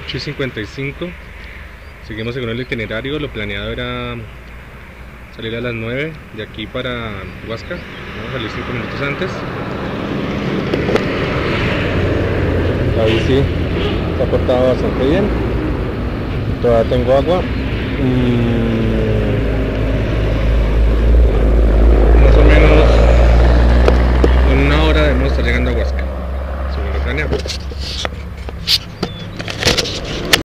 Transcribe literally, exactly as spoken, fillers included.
ocho y cincuenta y cinco. Seguimos según el itinerario. Lo planeado era salir a las nueve de aquí para Huasca. Vamos a salir cinco minutos antes. La bici se ha portado bastante bien. Todavía tengo agua. Mm,